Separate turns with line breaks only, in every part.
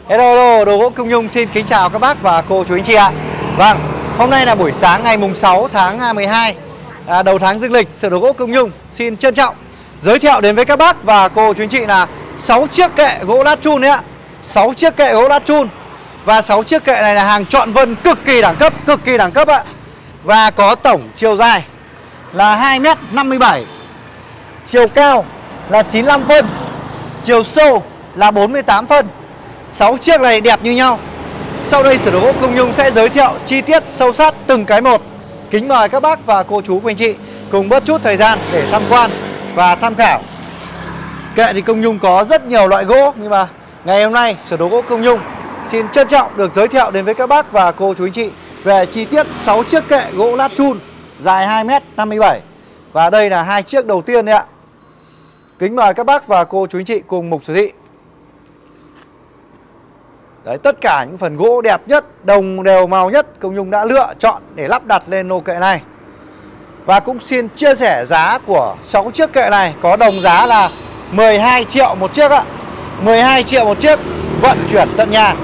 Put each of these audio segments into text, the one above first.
Hello, Đồ gỗ Công Nhung xin kính chào các bác và cô chú anh chị ạ. Vâng, hôm nay là buổi sáng ngày mùng 6 tháng 12, đầu tháng dương lịch. Sở Đồ gỗ Công Nhung xin trân trọng giới thiệu đến với các bác và cô chú anh chị là 6 chiếc kệ gỗ lát chun đấy ạ. 6 chiếc kệ gỗ lát chun. Và 6 chiếc kệ này là hàng trọn vân cực kỳ đẳng cấp ạ. Và có tổng chiều dài là 2m57, chiều cao là 95 phân, chiều sâu là 48 phân. 6 chiếc này đẹp như nhau. Sau đây Sở Đồ gỗ Công Nhung sẽ giới thiệu chi tiết sâu sát từng cái một. Kính mời các bác và cô chú anh chị cùng bớt chút thời gian để tham quan và tham khảo. Kệ thì Công Nhung có rất nhiều loại gỗ, nhưng mà ngày hôm nay Sở Đồ gỗ Công Nhung xin trân trọng được giới thiệu đến với các bác và cô chú anh chị về chi tiết 6 chiếc kệ gỗ lát chun dài 2m57. Và đây là 2 chiếc đầu tiên đấy ạ. Kính mời các bác và cô chú anh chị cùng mục sử thị. Đấy, tất cả những phần gỗ đẹp nhất, đồng đều màu nhất Công Nhung đã lựa chọn để lắp đặt lên lô kệ này. Và cũng xin chia sẻ giá của 6 chiếc kệ này có đồng giá là 12 triệu một chiếc ạ. 12 triệu một chiếc, vận chuyển tận nhà.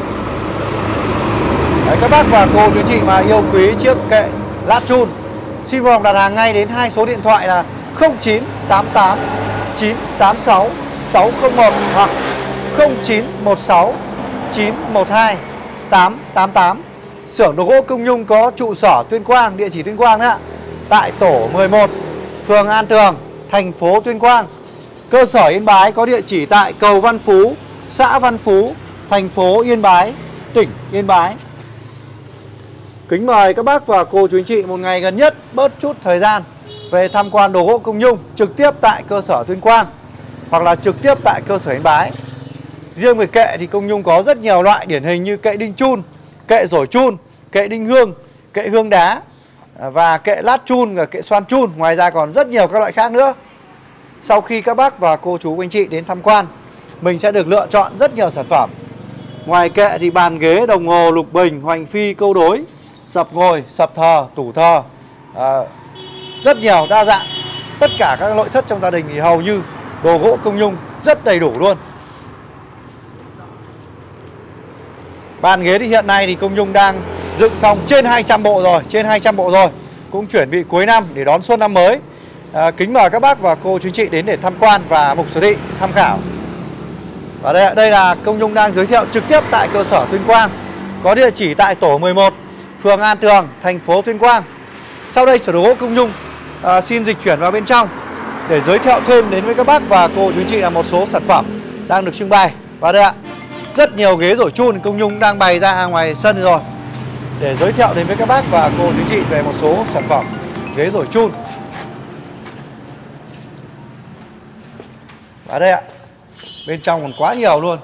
Đấy, các bác và cô chú chị mà yêu quý chiếc kệ lát chun, xin vui lòng đặt hàng ngay đến 2 số điện thoại là 0988 986 601 hoặc 0916 912 888. Xưởng Đồ gỗ Công Nhung có trụ sở Tuyên Quang, địa chỉ Tuyên Quang đấy ạ. Tại tổ 11, phường An Tường, thành phố Tuyên Quang. Cơ sở Yên Bái có địa chỉ tại cầu Văn Phú, xã Văn Phú, thành phố Yên Bái, tỉnh Yên Bái. Kính mời các bác và cô chú anh chị một ngày gần nhất bớt chút thời gian về tham quan Đồ gỗ Công Nhung trực tiếp tại cơ sở Tuyên Quang hoặc là trực tiếp tại cơ sở Yên Bái. Riêng về kệ thì Công Nhung có rất nhiều loại điển hình như kệ đinh chun, kệ rổi chun, kệ đinh hương, kệ hương đá và kệ lát chun và kệ xoan chun. Ngoài ra còn rất nhiều các loại khác nữa. Sau khi các bác và cô chú anh chị đến tham quan, mình sẽ được lựa chọn rất nhiều sản phẩm. Ngoài kệ thì bàn ghế, đồng hồ, lục bình, hoành phi, câu đối, sập ngồi, sập thờ, tủ thờ, rất nhiều đa dạng. Tất cả các nội thất trong gia đình thì hầu như Đồ gỗ Công Nhung rất đầy đủ luôn. Bàn ghế thì hiện nay thì Công Nhung đang dựng xong trên 200 bộ rồi, cũng chuẩn bị cuối năm để đón xuân năm mới. Kính mời các bác và cô chú chị đến để tham quan và mục sử thị tham khảo. Và đây là Công Nhung đang giới thiệu trực tiếp tại cơ sở Tuyên Quang, có địa chỉ tại tổ 11, phường An Tường, thành phố Tuyên Quang. Sau đây Sở Đồ gỗ Công Nhung xin dịch chuyển vào bên trong để giới thiệu thêm đến với các bác và cô chú chị là một số sản phẩm đang được trưng bày. Và đây ạ, rất nhiều ghế rổi chun Công Nhung đang bày ra ngoài sân rồi để giới thiệu đến với các bác và cô chú chị về một số sản phẩm ghế rổi chun. Và đây ạ, bên trong còn quá nhiều luôn.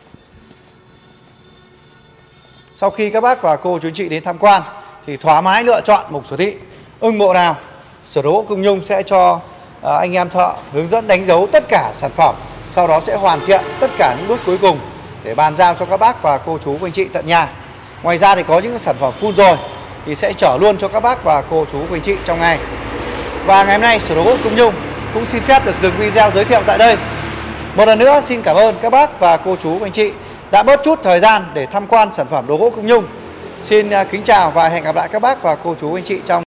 Sau khi các bác và cô chú chị đến tham quan thì thoải mái lựa chọn mục sử thị, ưng bộ nào Sở Đồ gỗ Công Nhung sẽ cho anh em thợ hướng dẫn đánh dấu tất cả sản phẩm. Sau đó sẽ hoàn thiện tất cả những bước cuối cùng để bàn giao cho các bác và cô chú anh chị tận nhà. Ngoài ra thì có những sản phẩm full rồi thì sẽ chở luôn cho các bác và cô chú anh chị trong ngày. Và ngày hôm nay Sở Đồ gỗ Công Nhung cũng xin phép được dừng video giới thiệu tại đây. Một lần nữa xin cảm ơn các bác và cô chú anh chị đã bớt chút thời gian để tham quan sản phẩm Đồ gỗ Công Nhung. Xin kính chào và hẹn gặp lại các bác và cô chú anh chị trong